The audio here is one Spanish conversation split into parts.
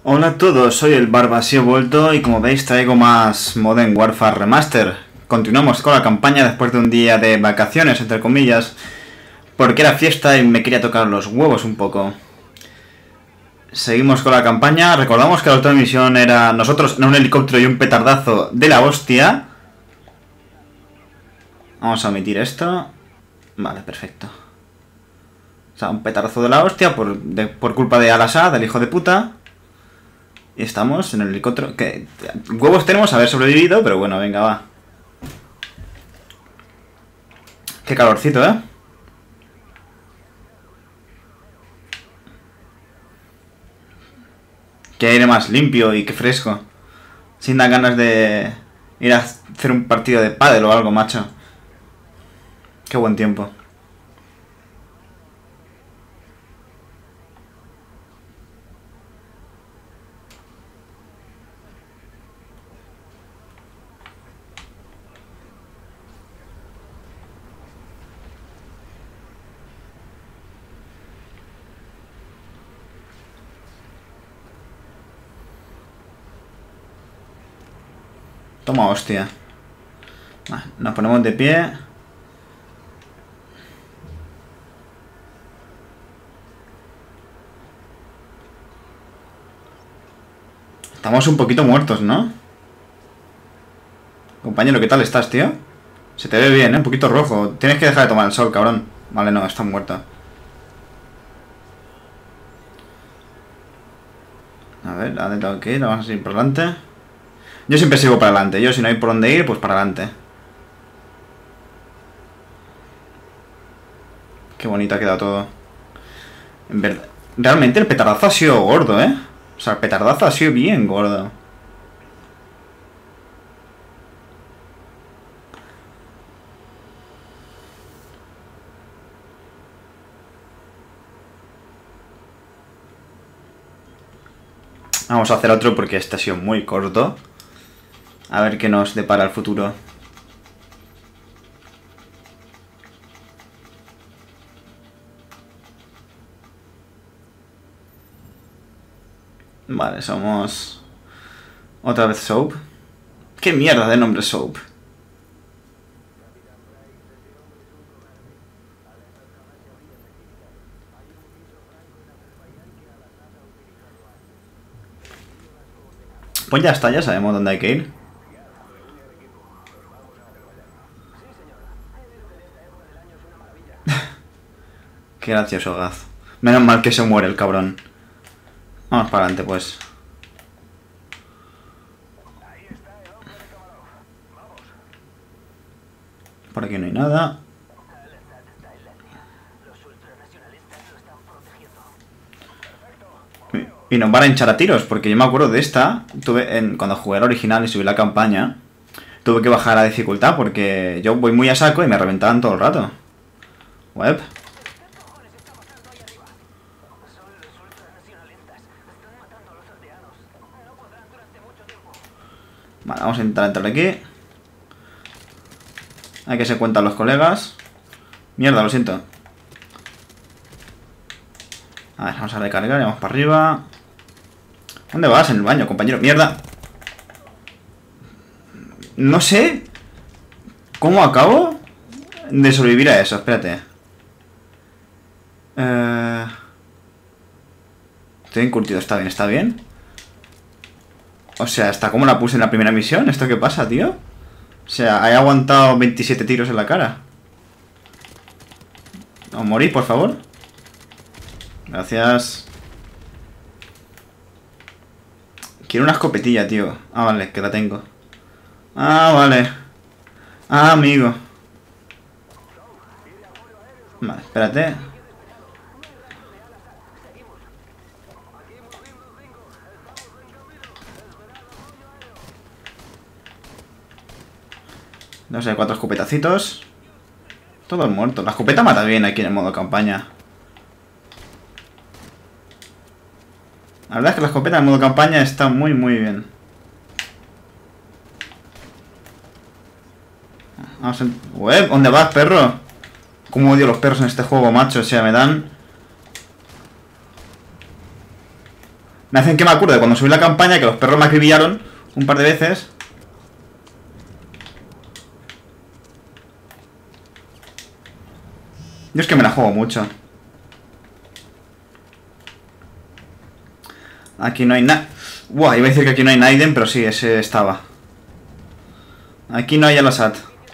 Hola a todos, soy el Barbasío Vuelto y como veis traigo más Modern Warfare Remaster. Continuamos con la campaña después de un día de vacaciones, entre comillas, porque era fiesta y me quería tocar los huevos un poco. Seguimos con la campaña, recordamos que la otra misión era nosotros en un helicóptero y un petardazo de la hostia. Vamos a omitir esto. Vale, perfecto. O sea, un petardazo de la hostia por culpa de Al-Assad, del hijo de puta. Y estamos en el helicóptero. Que huevos tenemos haber sobrevivido, pero bueno, venga, va. Qué calorcito, ¿eh? Qué aire más limpio y qué fresco. Sin dar ganas de ir a hacer un partido de pádel o algo, macho. Qué buen tiempo. Toma hostia. Nos ponemos de pie. Estamos un poquito muertos, ¿no? Compañero, ¿qué tal estás, tío? Se te ve bien, ¿eh? Un poquito rojo. Tienes que dejar de tomar el sol, cabrón. Vale, no, está muerto. A ver, ¿a dónde tengo que ir? Vamos a ir por delante. Yo siempre sigo para adelante. Yo, si no hay por dónde ir, pues para adelante. Qué bonito ha quedado todo. En verdad, realmente el petardazo ha sido gordo, ¿eh? O sea, el petardazo ha sido bien gordo. Vamos a hacer otro porque este ha sido muy corto. A ver qué nos depara el futuro. Vale, somos... Otra vez Soap. ¿Qué mierda de nombre Soap? Pues ya está, ya sabemos dónde hay que ir. Qué gracioso, Gaz. Menos mal que se muere el cabrón. Vamos para adelante, pues. Por aquí no hay nada. Y nos van a hinchar a tiros, porque yo me acuerdo de esta. Cuando jugué al original y subí la campaña, tuve que bajar la dificultad porque yo voy muy a saco y me reventaban todo el rato. Web. Vale, vamos a intentar entrar aquí. Hay que se cuentan los colegas. Mierda, lo siento. A ver, vamos a recargar y vamos para arriba. ¿Dónde vas? En el baño, compañero. ¡Mierda! No sé cómo acabo de sobrevivir a eso. Espérate. Estoy encurtido. Está bien, está bien. O sea, ¿hasta cómo la puse en la primera misión? ¿Esto qué pasa, tío? O sea, he aguantado 27 tiros en la cara. ¿No morí, por favor? Gracias. Quiero una escopetilla, tío. Ah, vale, que la tengo. Ah, vale. Ah, amigo. Vale, espérate. No sé, 4 escopetacitos. Todos muertos. La escopeta mata bien aquí en el modo campaña. La verdad es que la escopeta en el modo campaña está muy bien. Vamos a... ¿Dónde vas, perro? Cómo odio los perros en este juego, macho. O sea, me dan... Me hacen que me acuerdo de cuando subí la campaña que los perros me acribillaron un par de veces. Yo es que me la juego mucho. Aquí no hay nada. Buah, iba a decir que aquí no hay Naiden, pero sí, ese estaba. Aquí no hay Al-Assad.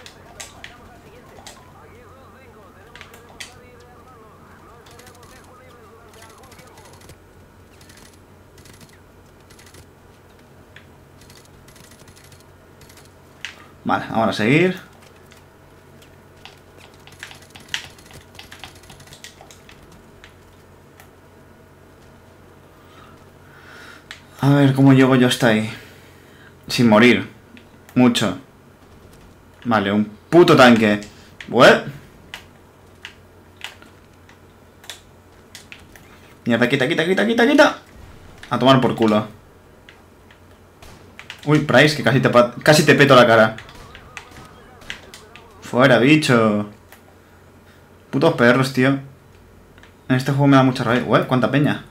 Vale, vamos a seguir. A ver, ¿cómo llego yo hasta ahí? Sin morir. Mucho. Vale, un puto tanque. ¿What? Mierda, quita, quita, quita, quita, quita. A tomar por culo. Uy, Price, que casi te peto la cara. Fuera, bicho. Putos perros, tío. En este juego me da mucha rabia. Uy, cuánta peña.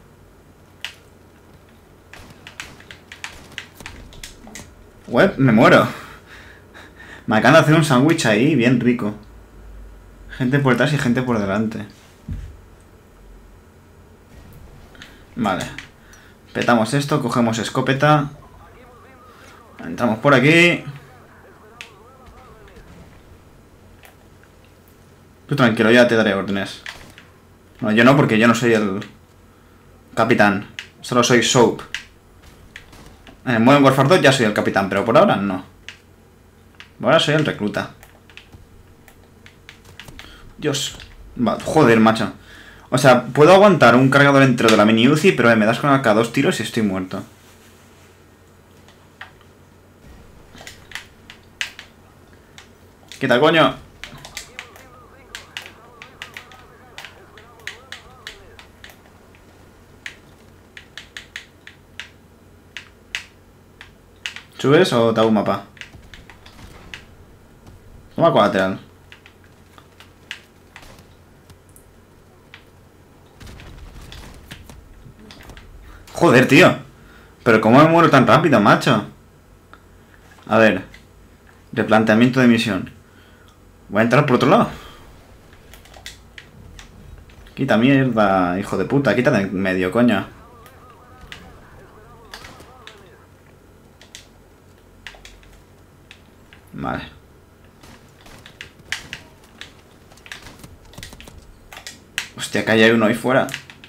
Uy, me muero. Me acaban de hacer un sándwich ahí, bien rico. Gente por detrás y gente por delante. Vale. Petamos esto, cogemos escopeta. Entramos por aquí. Tú tranquilo, ya te daré órdenes. No, yo no, porque yo no soy el capitán. Solo soy Soap. En el Modern Warfare 2 ya soy el capitán, pero por ahora no. Ahora soy el recluta. Dios. Va, joder, macho. O sea, puedo aguantar un cargador entero de la mini Uzi, pero me das con acá 2 tiros y estoy muerto. Quita, coño. ¿Subes o te hago un mapa? Toma colateral. Joder, tío. Pero ¿cómo me muero tan rápido, macho? A ver. Replanteamiento de misión. Voy a entrar por otro lado. Quita mierda, hijo de puta. Quita de en medio, coño. Vale. Hostia, que hay uno ahí fuera.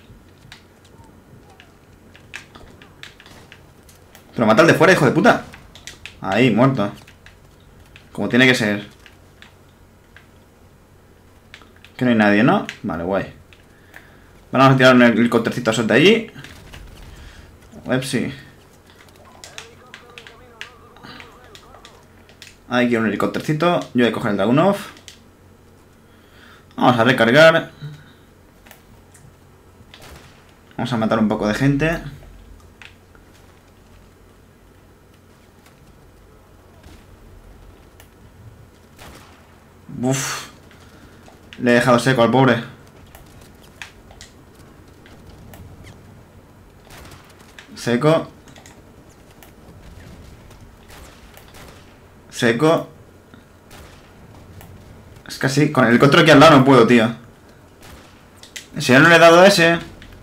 Pero mata al de fuera, hijo de puta. Ahí, muerto. Como tiene que ser. Que no hay nadie, ¿no? Vale, guay. Vamos a tirar un helicóptercito a de allí. Web, sí. Ahí quiero un helicóptercito. Yo voy a coger el Dragunov. Vamos a recargar. Vamos a matar un poco de gente. Uff. Le he dejado seco al pobre. Seco. Seco. Es que así, con el control aquí al lado no puedo, tío. Si yo no le he dado a ese.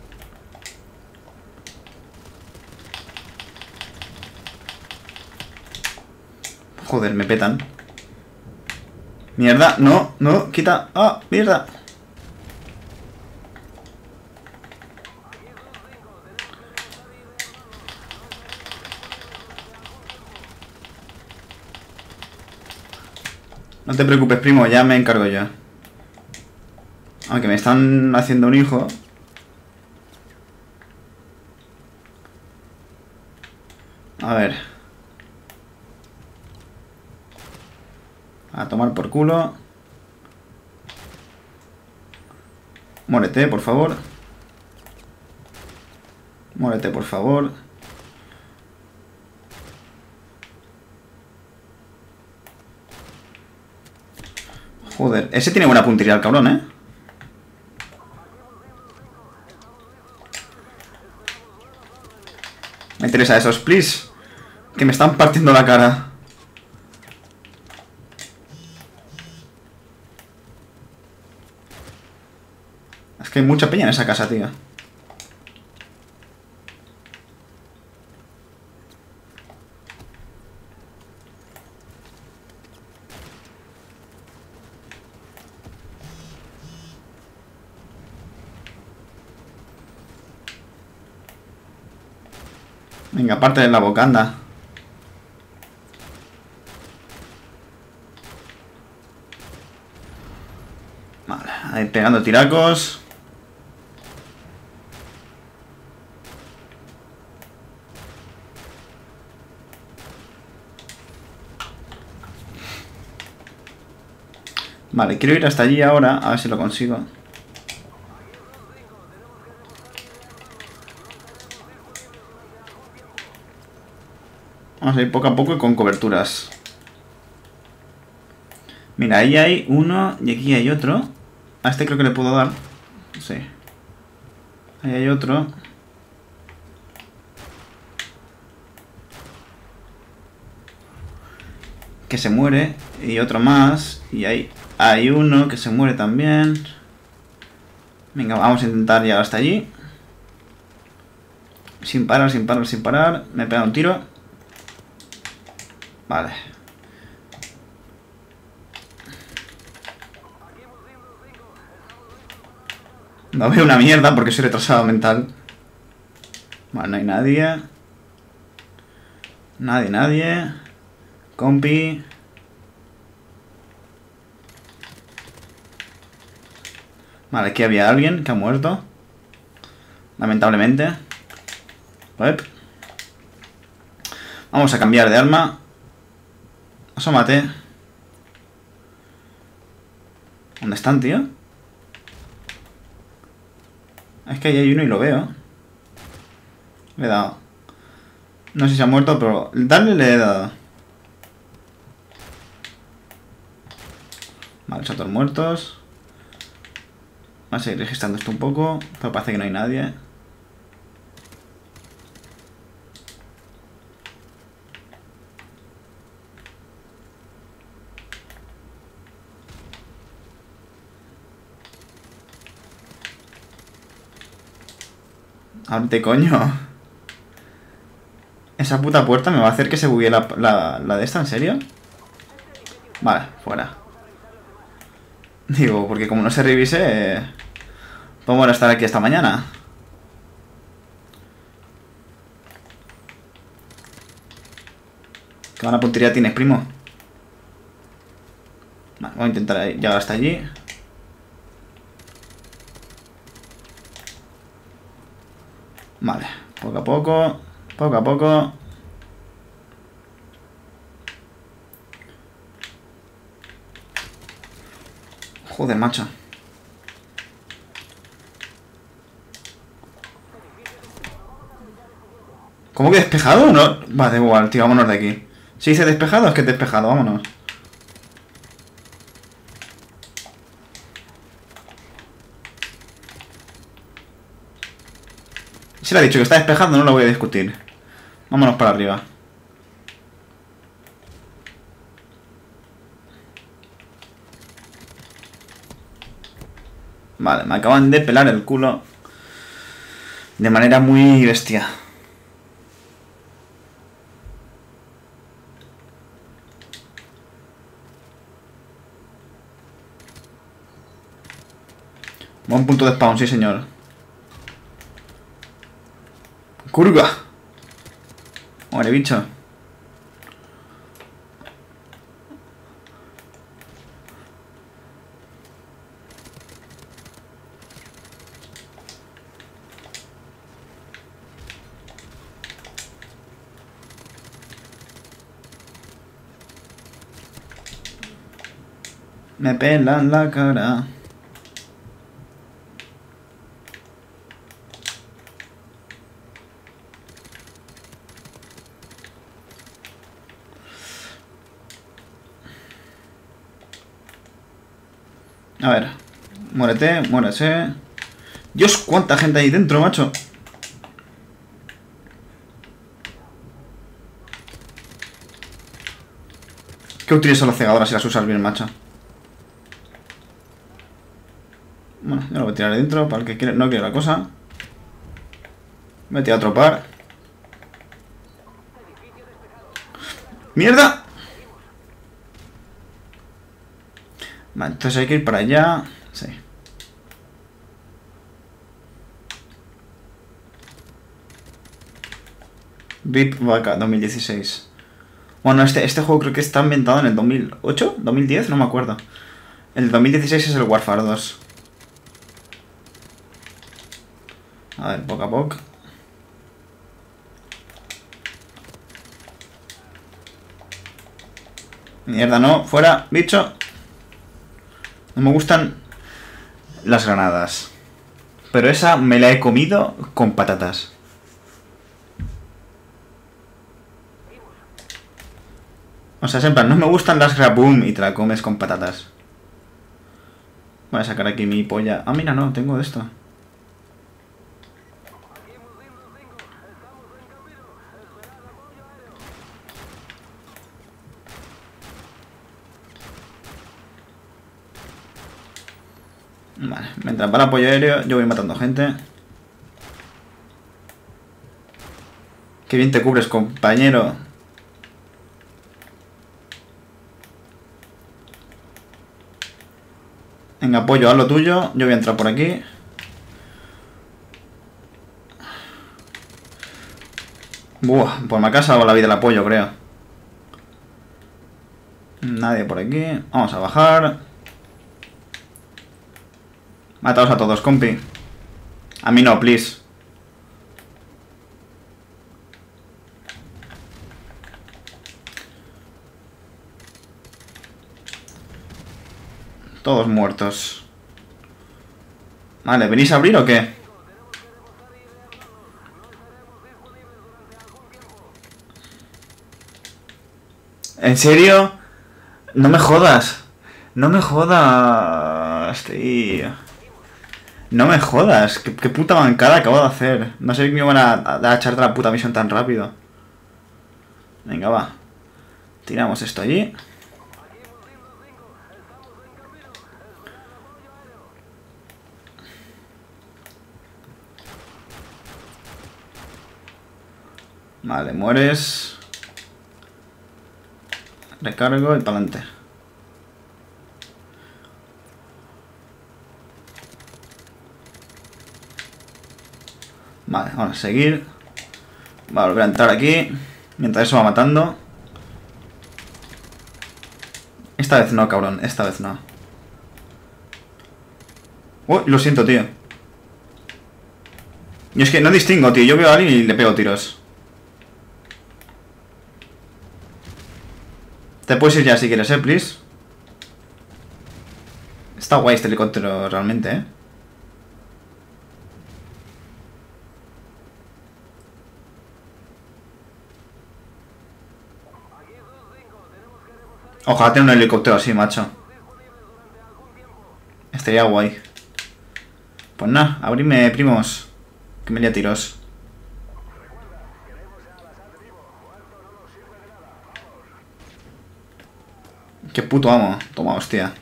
Joder, me petan. Mierda, no, no, quita. Ah, mierda. No te preocupes, primo, ya me encargo yo. Aunque me están haciendo un hijo. A ver. A tomar por culo. Muérete, por favor. Muérete, por favor. Joder, ese tiene buena puntería el cabrón, ¿eh? Me interesa esos, please. Que me están partiendo la cara. Es que hay mucha peña en esa casa, tío. Venga, aparte de la bocanda. Vale, ahí pegando tiracos. Vale, quiero ir hasta allí ahora, a ver si lo consigo. Vamos a ir poco a poco y con coberturas. Mira, ahí hay uno y aquí hay otro. A este creo que le puedo dar. Sí. Ahí hay otro. Que se muere. Y otro más. Y ahí hay uno que se muere también. Venga, vamos a intentar llegar hasta allí. Sin parar, sin parar, sin parar. Me pega un tiro. Vale. No veo una mierda porque soy retrasado mental. Vale, no hay nadie. Nadie. Compi. Vale, aquí había alguien que ha muerto. Lamentablemente. Uep. Vamos a cambiar de arma. Asómate. ¿Dónde están, tío? Es que ahí hay uno y lo veo. Le he dado. No sé si ha muerto, pero darle le he dado. Vale, son todos muertos. Vamos a seguir registrando esto un poco. Pero parece que no hay nadie. Ábrete, coño. Esa puta puerta me va a hacer que se buguee la de esta, ¿en serio? Vale, fuera. Digo, porque como no se revise, podemos estar aquí hasta mañana. ¿Qué buena puntería tienes, primo? Vale, voy a intentar llegar hasta allí. Vale, poco a poco. Poco a poco. Joder, macho. ¿Cómo que despejado? No. Va, da igual, tío, vámonos de aquí. Si dice despejado, es que es despejado, vámonos. Si le ha dicho que está despejado, no lo voy a discutir. Vámonos para arriba. Vale, me acaban de pelar el culo. De manera muy bestia. Buen punto de spawn, sí señor. ¡Curva! Muere, bicho. Me pelan la cara. A ver. Muérete, muérese. Dios, cuánta gente hay dentro, macho. Qué útiles son las cegadoras si las usas bien, macho. Bueno, yo lo voy a tirar dentro para el que quiere, no quiere la cosa. Voy a tirar otro par. ¡Mierda! Vale, entonces hay que ir para allá. Sí. VIP Vaca 2016. Bueno, este juego creo que está ambientado en el 2008, 2010, no me acuerdo. El 2016 es el Warfare 2. A ver, poco a poco. Mierda, no, fuera, bicho. No me gustan las granadas. Pero esa me la he comido con patatas. O sea, en plan, no me gustan las Graboom y te la comes con patatas. Voy a sacar aquí mi polla. Ah, mira, no, tengo esto. Vale, mientras va el apoyo aéreo, yo voy matando gente. Qué bien te cubres, compañero. Venga, apoyo, haz lo tuyo. Yo voy a entrar por aquí. Buah, pues me ha casado la vida el apoyo, creo. Nadie por aquí. Vamos a bajar. Mataos a todos, compi. A mí no, please. Todos muertos. Vale, ¿venís a abrir o qué? ¿En serio? No me jodas. No me jodas, tío. No me jodas. ¿Qué puta bancada acabo de hacer? No sé que me iban a echar de la puta misión tan rápido. Venga, va. Tiramos esto allí. Vale, mueres. Recargo y para adelante. Vale, vamos a seguir. Va a volver a entrar aquí. Mientras eso va matando. Esta vez no, cabrón. Esta vez no. Uy, lo siento, tío. Y es que no distingo, tío. Yo veo a alguien y le pego tiros. Te puedes ir ya si quieres, please. Está guay este helicóptero realmente, eh. Ojalá tenga un helicóptero así, macho. Estaría guay. Pues nada, abrime, primos. Que me lía tiros. Qué puto amo. Toma, hostia.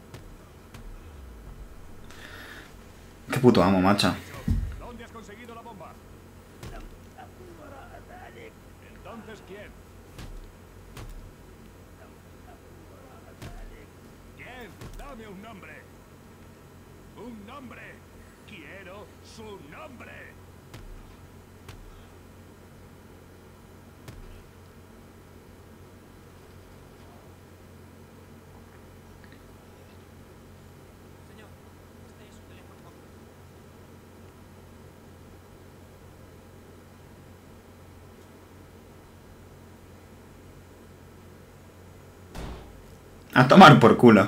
Qué puto amo, macho. ¿Dónde has conseguido la bomba? Entonces, ¿quién? ¿Quién? Dame un nombre. Un nombre. Quiero su nombre. Señor, este es su teléfono móvil. A tomar por culo.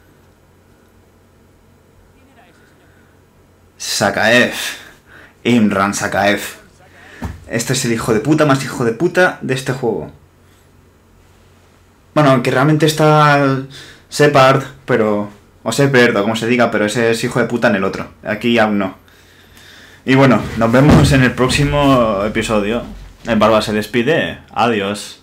¿Quién era ese señor? Sakaev. Imran Sakaev. Este es el hijo de puta más hijo de puta de este juego. Bueno, aunque realmente está Shepard, pero... O Shepard, o como se diga, pero ese es hijo de puta en el otro. Aquí aún no. Y bueno, nos vemos en el próximo episodio. El Barba se despide. Adiós.